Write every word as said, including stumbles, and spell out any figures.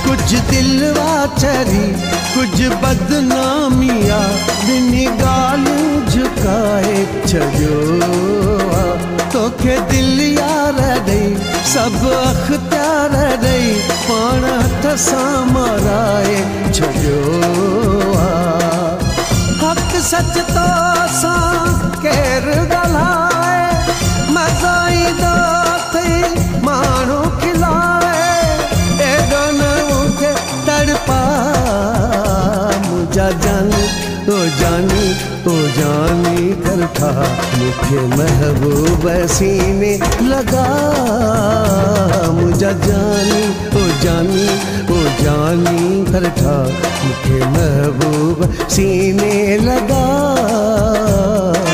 कुछ दिलवा चरी कुछ बदनामिया बिनी गाल झुकाए छजो तोखे दिल यार दई सब अख्तियार दई पाण हथ सां मराए छजो हक सच तो सां केर ॻाल्हाए मज़ो ईंदो अथई माण्हू खिलाए एॾो न मूंखे तड़पा मुंहिंजा जानी ओ जानी ओ जानी करखा मूंखे महबूब सीने लगा मुंहिंजा जानी ओ जानी ओ जानी करखा मूंखे महबूब सीने लगा।